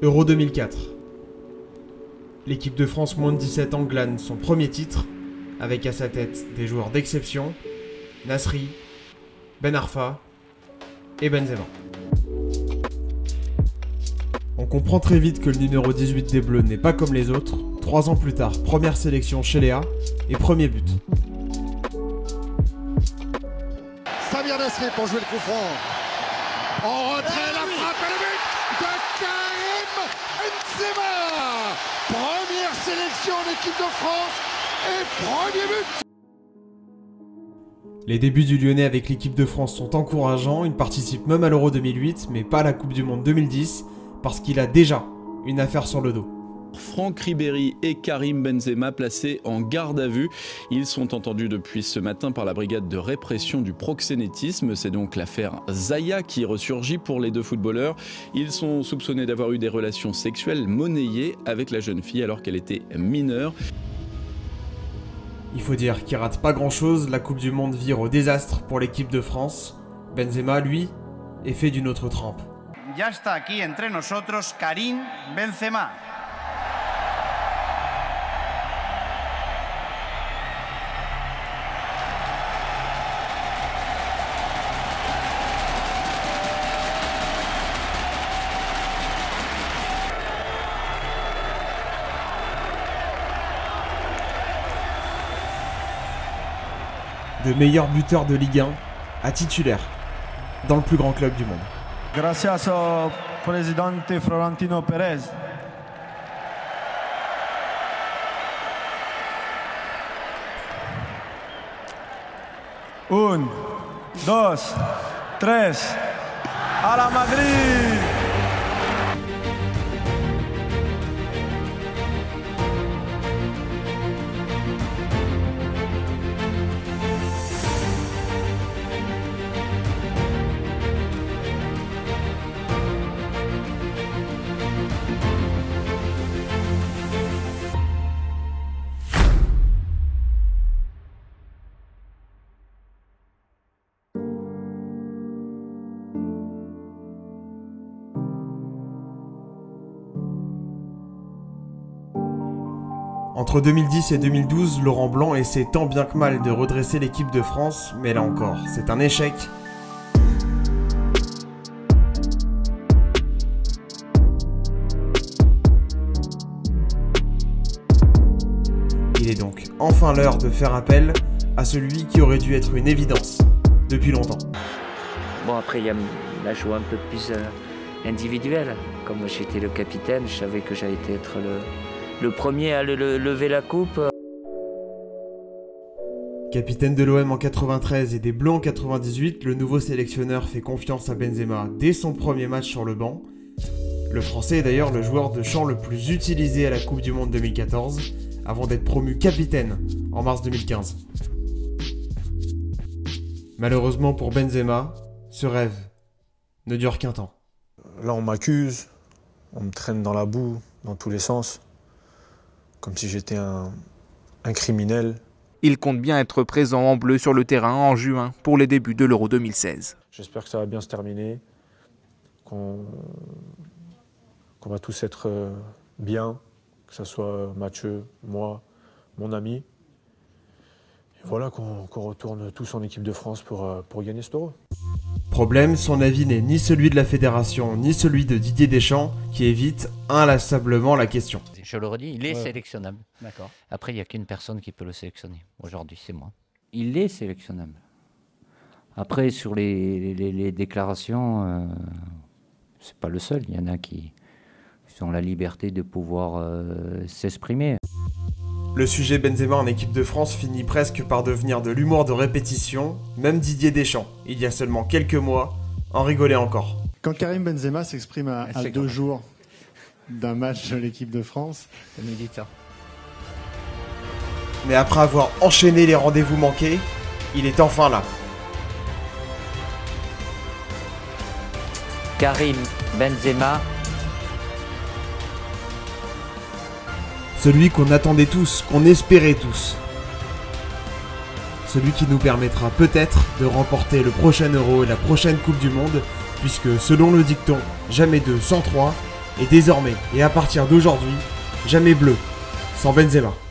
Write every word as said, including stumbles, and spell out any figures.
Euro deux mille quatre. L'équipe de France moins de dix-sept ans glane son premier titre, avec à sa tête des joueurs d'exception, Nasri, Ben Arfa et Benzema. On comprend très vite que le numéro dix-huit des Bleus n'est pas comme les autres. Trois ans plus tard, première sélection chez Léa et premier but. Samir Nasri pour jouer le coup franc. En retrait, la frappe et le but de Karim Benzema. Première sélection en équipe de France et premier but. Les débuts du Lyonnais avec l'équipe de France sont encourageants. Il participe même à l'Euro deux mille huit, mais pas à la Coupe du Monde deux mille dix, parce qu'il a déjà une affaire sur le dos. Franck Ribéry et Karim Benzema placés en garde à vue. Ils sont entendus depuis ce matin par la brigade de répression du proxénétisme. C'est donc l'affaire Zaya qui ressurgit pour les deux footballeurs. Ils sont soupçonnés d'avoir eu des relations sexuelles monnayées avec la jeune fille alors qu'elle était mineure. Il faut dire qu'il rate pas grand chose, la Coupe du Monde vire au désastre pour l'équipe de France. Benzema, lui, est fait d'une autre trempe. Ya está aquí entre nosotros Karim Benzema. De meilleur buteur de Ligue un à titulaire dans le plus grand club du monde. Gracias au presidente Florentino Pérez. Un, dos, tres, a la Madrid. Entre deux mille dix et deux mille douze, Laurent Blanc essaie tant bien que mal de redresser l'équipe de France, mais là encore, c'est un échec. Il est donc enfin l'heure de faire appel à celui qui aurait dû être une évidence depuis longtemps. Bon, après, il y a la joie un peu plus euh, individuelle. Comme j'étais le capitaine, je savais que j'allais être le... le premier à le, le, lever la coupe. Capitaine de l'O M en quatre-vingt-treize et des Bleus en quatre-vingt-dix-huit, le nouveau sélectionneur fait confiance à Benzema dès son premier match sur le banc. Le Français est d'ailleurs le joueur de champ le plus utilisé à la Coupe du Monde deux mille quatorze, avant d'être promu capitaine en mars deux mille quinze. Malheureusement pour Benzema, ce rêve ne dure qu'un temps. Là, on m'accuse, on me traîne dans la boue, dans tous les sens. Comme si j'étais un, un criminel. Il compte bien être présent en bleu sur le terrain en juin pour les débuts de l'Euro deux mille seize. J'espère que ça va bien se terminer, qu'on qu'on va tous être bien, que ce soit Mathieu, moi, mon ami. Et voilà, qu'on qu'on retourne tous en équipe de France pour, pour gagner cet Euro. Problème, son avis n'est ni celui de la fédération, ni celui de Didier Deschamps, qui évite inlassablement la question. Je le redis, il est ouais. sélectionnable. D'accord. Après, il n'y a qu'une personne qui peut le sélectionner. Aujourd'hui, c'est moi. Il est sélectionnable. Après, sur les, les, les déclarations, euh, c'est pas le seul. Il y en a qui, qui ont la liberté de pouvoir euh, s'exprimer. Le sujet Benzema en équipe de France finit presque par devenir de l'humour de répétition. Même Didier Deschamps, il y a seulement quelques mois, en rigolait encore. Quand Karim Benzema s'exprime à, à deux jours d'un match de l'équipe de France, c'est militant. Mais après avoir enchaîné les rendez-vous manqués, il est enfin là. Karim Benzema. Celui qu'on attendait tous, qu'on espérait tous. Celui qui nous permettra peut-être de remporter le prochain Euro et la prochaine Coupe du Monde, puisque selon le dicton, jamais deux sans trois, Et désormais, et à partir d'aujourd'hui, jamais bleu sans Benzema.